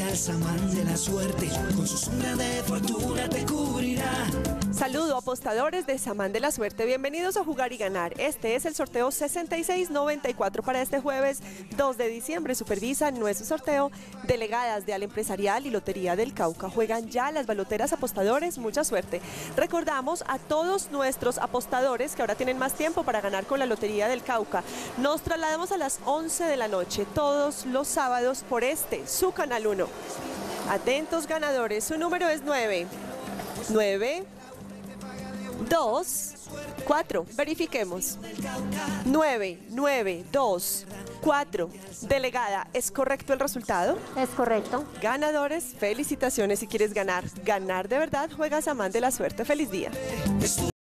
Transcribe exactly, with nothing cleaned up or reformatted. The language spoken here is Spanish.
Llega el samán de la suerte, con su sombra de fortuna te cubrirá. Saludo apostadores de Samán de la Suerte, bienvenidos a Jugar y Ganar. Este es el sorteo sesenta y seis noventa y cuatro para este jueves dos de diciembre. Supervisa nuestro sorteo delegadas de Al Empresarial y Lotería del Cauca. Juegan ya las baloteras apostadores, mucha suerte. Recordamos a todos nuestros apostadores que ahora tienen más tiempo para ganar con la Lotería del Cauca. Nos trasladamos a las once de la noche todos los sábados por este, su Canal uno. Atentos ganadores, su número es nueve, nueve, dos, cuatro, verifiquemos. nueve, nueve, dos, cuatro. Delegada, ¿es correcto el resultado? Es correcto. Ganadores, felicitaciones. Si quieres ganar, ganar de verdad, juega Samán de la Suerte. Feliz día.